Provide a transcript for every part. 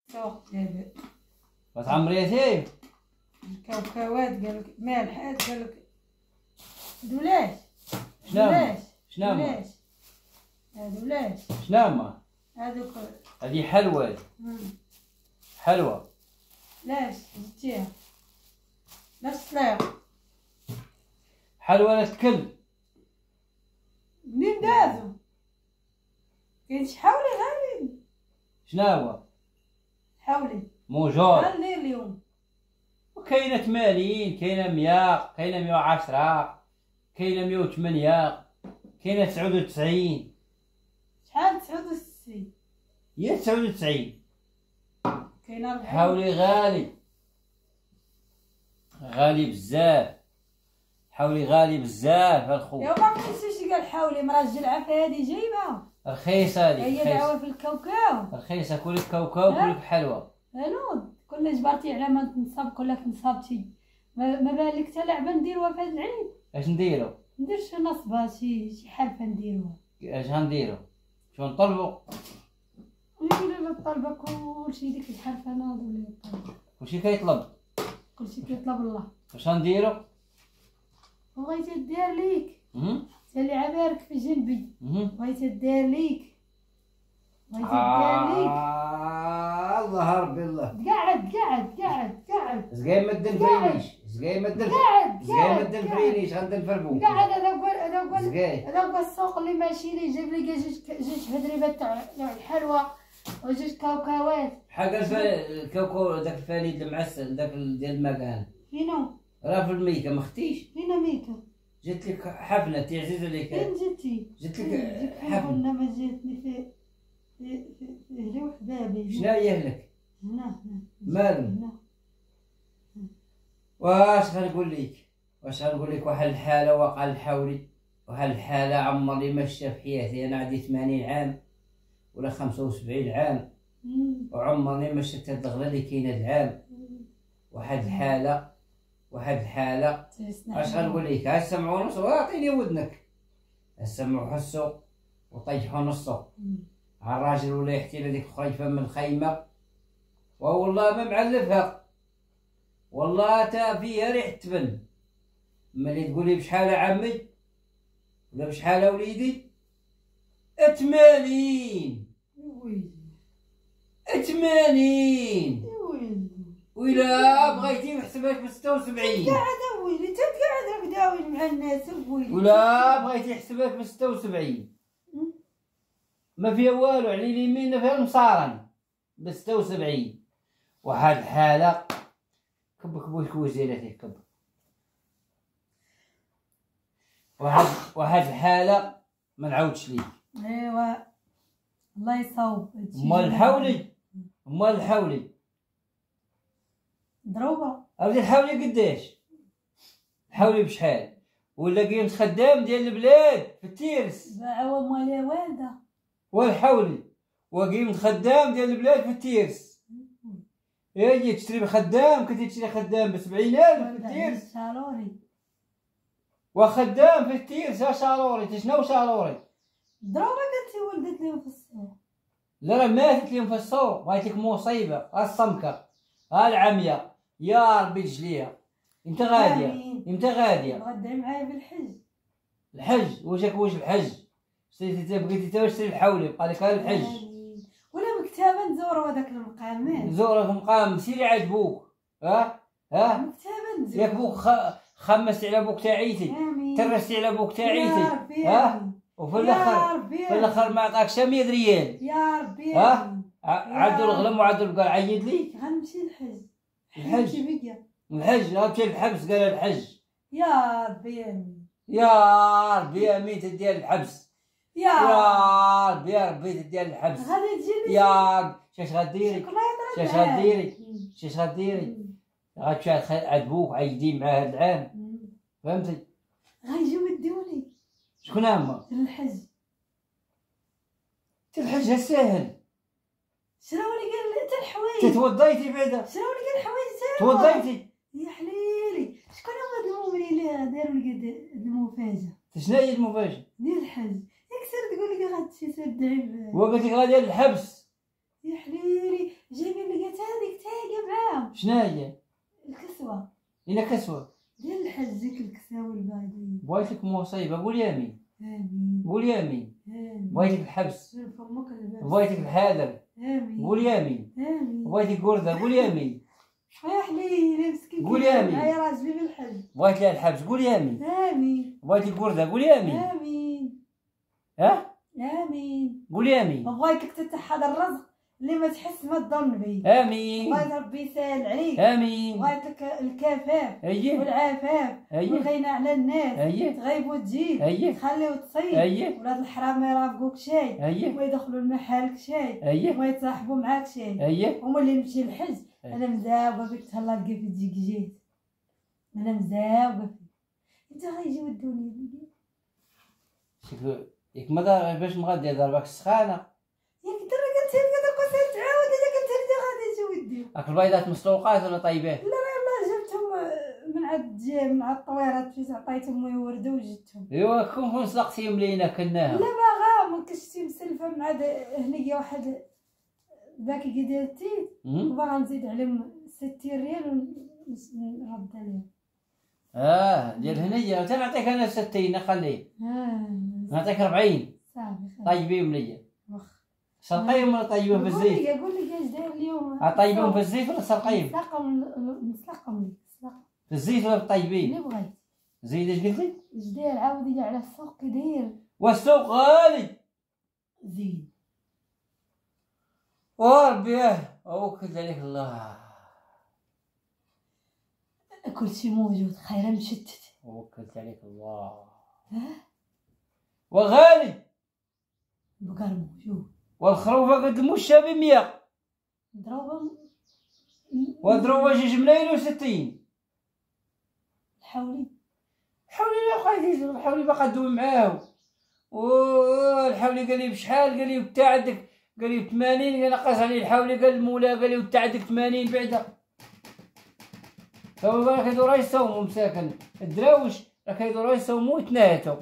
سوق ديال غتعمريتيه الكاوكاوات، قالك مالحات، قالك دولاش. شنو دولاش هما هادوك. هادي حلوى حلوى. لاش زدتيها لاش طليق حلوى لا تكل. منين دازو؟ كاين شحاولي غالي. شنو هو حاولي موجود غالي اليوم. وكاينه 80، كاينه 100، كاينه 110، كاينه 108، كاينه 99. شحال 69؟ هي 99. كاينه 40. حاولي غالي بزاف. حاولي غالي بزاف الخو. يا ما كنتيش قال حاولي مراجل عافيه هادي جايبه رخيصه هادي. هي دعوه في الكاوكاو رخيصه. كلك كاوكاو كلك حلوى. هنود كل جبرتي على ما تنصاب كلك نصابتي. ما بالك حتى لعبه نديروها في هاد العيد. اش نديرو؟ ندير شي نصبه شي حرفه نديروها. اش غنديرو؟ شو نطلبو؟ ويقولوا لا طالبه كلشي ديك الحرفه ناض ولا يطلب. كلشي كيطلب. كلشي كيطلب الله. واش غنديرو؟ بغيتي دير ليك تا اللي عبارك في جنبي. بغيتي دير ليك. الله ربي الله. قعد زقاي ما دنفرينيش. غندير فربو. قاعد. هذا هو السوق اللي ماشي لي. جاب لي جوج هدريبات تاع الحلوى وجوج كاوكاوات. بحال الكاوكاو داك الفريد المعسل داك ديال المكان. فينو؟ راه في الميكا ما ختيش. فينا ميكا؟ جات لك حفله تعزيز عليك. فين جيتي؟ جات لك حفله. قلنا ما جاتني في هلي وحبابي. شنو هي اهلك؟ هنا مالهم؟ واش غنقول لك واحد الحاله وقع الحولي. واحد الحاله عمري ما شفتها في حياتي. انا عندي 80 عام ولا 75 عام وعمرني ما شفت هاد الغلا اللي كاينه العام. واحد الحاله اش غنقول لك؟ ها سمعوا نص واعطيني ودنك. سمعوا حسوا وطيحوا نصو. ها الراجل ولا يحكي لنا ديك خريفه من الخيمه والله ما معلفها. والله تا فيها ريحه تبن. ملي تقولي بشحال عمي ولا بشحال وليدي؟ 80. 80. ولا بغيتي نحسبها ب 76. قاعد ويلي تقعد راك داوي مع الناس ويلي. ولا بغيتي نحسبها ب 76 ما فيها والو. على اليمين فيها المصارن ب 76. واحد الحاله كب كوز ديالها كب. واحد الحاله ما نعاودش ليك. ايوا الله يصاوب. مال الحولي ضروبه. عاودي الحولي قداش؟ الحولي بشحال؟ ولا قيمة خدام ديال البلاد في التيرس. باعوا مالها والده. والحولي وقيمة خدام ديال البلاد في التيرس. يجي تشري خدام. كنتي تشري خدام ب 70,000 في التيرس. شالوري وخدام في التيرس. شالوري شنو شالوري؟ ضروبه قالتي ولدت لهم في السوق. لا ماتت لهم في السوق. بغيت لك مصيبه. الصمكه العمية يا ربي تجليها. امتى غاديه؟ غدا معايا بالحج. الحج واش الحج؟ بغيتي تا تشري الحولي بقى لك الحج. ولا مكتبه نزوروا هذاك المقام. نزورك مقام سيري عجبوك. ها مكتبه نزور. ياك بوك خمستي على بوك تاعيتي. ترستي على بوك تاعيتي. وفي الاخر ما عطاكش 100 ريال. يا ربي. عدوا الغلم وعدوا البقال. عيد لي غنمشي الحج. الحج غتمشي للحبس. قال الحج. يا ربي امين تديها للحبس. يا ربي تديها للحبس. غادي تجيني. يا شاش غديري؟ غتمشي عند بوك عيدي معاه هاد العام. فهمتي؟ غيجيو يدوني. شكون هما؟ الحج ساهل. شراو لي قال لي حتى الحوايج. توضيتي بعدا؟ شراو لي قال الحوايج توضيتي؟ يا حليلي. شكون هما المؤمنين اللي داروا لي المفاجاه؟ شنو هي المفاجاه؟ ديال الحج. ياك سير تقول لي غتمشي تدعي. وقلت لك غادي للحبس. يا حليلي جايبين لي شناهي؟ الكسوة. إلا كسوة ديال الحج ديك الكساوة البعدين. بغيت لك مصيبة، قول يامين. آمين. قول يامين. بغيت لك الحبس. بغيت لك الحاضر. آمين. قول يامين. آمين. بغيت لك قردة، قول يامين. صحيح لي مسكين. قول يامين. يا راجلي بالحج. بغيت لها الحبس، قول يامين. آمين. بغيت لك قردة، قول يامين. آمين. ها؟ آمين. قول يامين. وبغيت لك تتحد الرزق اللي ما تحس ما تظن به. آمين. بغيت ربي يسهل عليك. آمين. بغيت لك الكفاف أيه. والعفاف والغنى على الناس. أيه. تغيب وتجيب. أيه. تخلي وتصيب. أيه. ولاد الحرام ما يرافقوك شيء. أيه. وما يدخلوا لمحلك شيء. أيه. وما يتصاحبوا معاك شيء. أيه. هما اللي نمشي الحج. أيه. انا مزاوقه فيك تهلا لقى في تجيك جيت. انا مزاوقه فيك. انت غيجي ودوني شكو ياك ما دار باش نغادي ضربك السخانه. ياك درا قلت لك كنت تعاود الا قلت لي غادي تجي ودي. هاك البيضات مسلوقات ولا طيبات؟ لا جبتهم من عند الطويرات فاش عطيتهم ويوردوا وجبتهم. ايوا كون سلقتيهم لينا كلناها. لا باغا ما كشتي مسلفه من عاد هنيا واحد باكي ديال التيت وباغا نزيد عليهم 60 ريال ونرد عليهم. ديال هنيا تنعطيك انا 60 خليه. نعطيك 40 صافي طيبيهم ليا. واخا سلقيهم ولا طيبهم في الزيت؟ قول لي اش داير اليوم. طيبهم في الزيت ولا سلقيهم؟ نسلقهم في الزيت ولا طيبين؟ اللي بغيت. زيد اش قلتي؟ اش داير عاودي لي على السوق كي داير. والسوق غالي. زين وربي اوكلت عليك الله. كلشي موجود خير مشتت. وكلت عليك الله. وغالي. البقر موجود. والخروفه قد المشة ب100. ضربهم. وضروبه 2 ملايين و60. الحولي لا بقيت الحولي باقا ندوي معاه. والحولي قال لي بشحال؟ قال لي بتاع عندك. قال لي ب80. قال نقص عليه الحولي. قال المولى قال لي بتاع عندك 80 بعدا. هو راه كيدوروا يصوموا مساكن الدراوش. راه كيدوروا يصوموا يتناهتوا.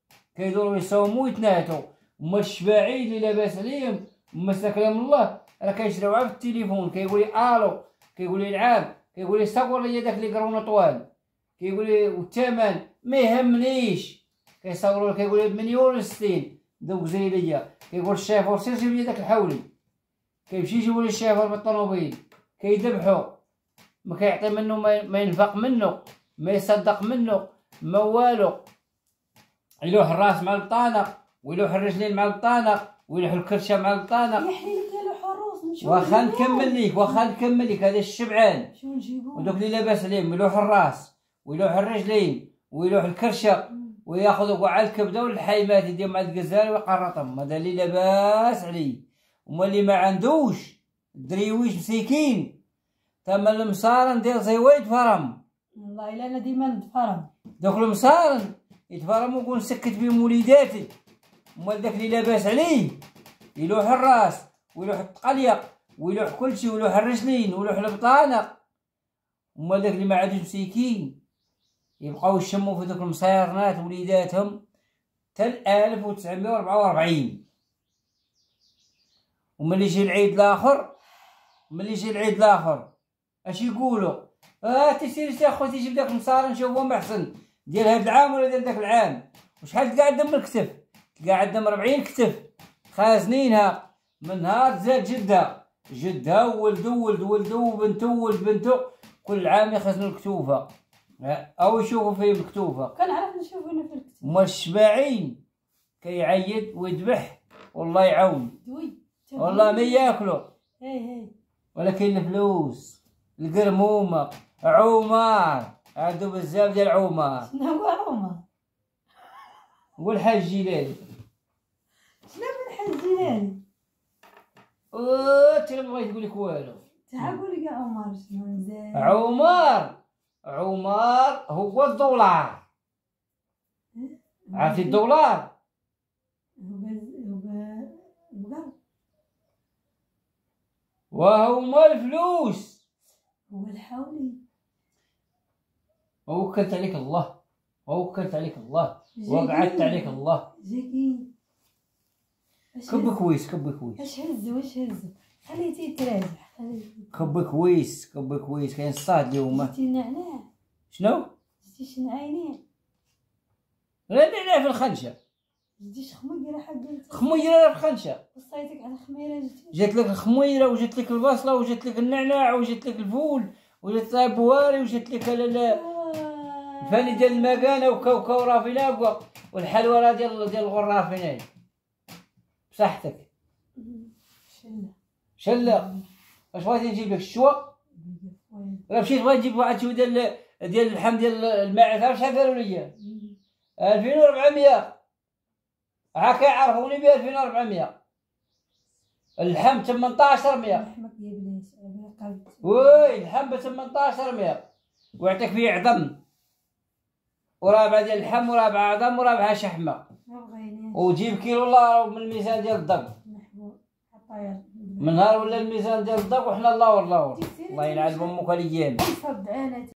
هما الشباعين اللي لاباس عليهم هما ساكنين الله راه كيشراو عا في التليفون. كيقول لي الو، كيقول لي نعم، كيقول لي صور لي داك لي كرونه طوال، كيقول لي والثمن ما يهمنيش. كيصوروا كيقول لي ب1,60,000 دوك زي ليا. كيقول الشافور سير جيب لي داك الحولي. كيمشي يجيبوا لي الشافور بالطوموبيل كيذبحوا. ما كيعطي منه ما ينفق منه، ما يصدق منه، ما والو. يلوح الراس مع البطانه، ويلوح الرجلين مع البطانه، ويلوح الكرشه مع البطانه. يحيي لك يلوح الروس. نمشيو واخا نكمل لك هذا الشبعان. شنو نجيبو؟ ودوك اللي لاباس عليهم يلوح الراس ويلوح الرجلين ويلوح الكرشه وياخذوا كاع الكبده والحيمات يديهم مع الغزال ويقرطهم. هذا اللي لاباس عليه. وما اللي ما عندوش الدريويش مسكين تما المصارن ديال زيوه يتفرم. والله الا انا ديما نتفرم. دوك المصارن يتفرموا ويقول نسكت بهم وليداتي. ومال داك اللي لاباس عليه يلوح الراس ويلوح الطقليه ويلوح كلشي ويلوح الرجلين ويلوح البطانه. ومال داك اللي ما عندوش مسكين يبقاو يشموا في دوك المصيرنات وليداتهم حتى 1944. وملي يجي العيد الاخر اش يقولوا؟ تيسير اخوتي جيب داك المصارن نشوفهم احسن ديال هاد العام ولا ديال داك العام. وشحال تلقى عندهم الكتف؟ تلقى عندهم 40 كتف خازنينها من نهار زاد جدها وولدو وبنتو وولد بنتو كل عام يخزنوا الكتوفه او يشوفوا فيهم الكتوفه. كنعرف نشوف انا في الكتوفه. هما الشباعين كيعيط ويذبح والله يعاون. والله ما ياكلوا. ولكن الفلوس القرمومه عمر عنده بزاف ديال عمر. شنو هو عمر؟ هو الحاج جيلاني. شنو من الحاج جيلاني؟ انت ما بغيت نقول لك والو. تعال قول لي عمر شنو مزيان. عمر هو الدولار. عرفتي الدولار؟ وهما الفلوس. هو الحولي. ووكلت عليك الله وقعدت عليك الله. كب كويس. واش هزو خليتيه يتراجع. كبي كويس كبي كويس. كاين الصاد اليوم. جبتي النعناع؟ شنو؟ جبتي شنعينين؟ لا النعناع في الخنشه. جبتي خميره حق خميره في الخنشه. وصيتك على خميره جبتي؟ جات لك الخميره وجات لك البصله وجات لك النعناع وجات لك الفول وجات لك البواري وجات لك الفاني ديال المكانه وكاوكا ورافينا والحلوى راه ديال الغرافين. بصحتك. شله. واش بغيتي نجيب لك الشوا؟ راه مشيت بغيت نجيب واحد شويه ديال اللحم ديال الماعز. شحال داروا ليا؟ 2400. هاكا يعرفوني ب 2400. اللحم 1800. لحمك يا بلاش قلب. وي اللحم ب 1800 ويعطيك فيه عظم ورابعه ديال اللحم ورابعه عظم ورابعه شحمه. ما بغيناش. وجيب كيلو الله من الميزان ديال الضب. من نهار ولا الميزان ديال الضب وحنا الله والله الله يلعن امك الايام.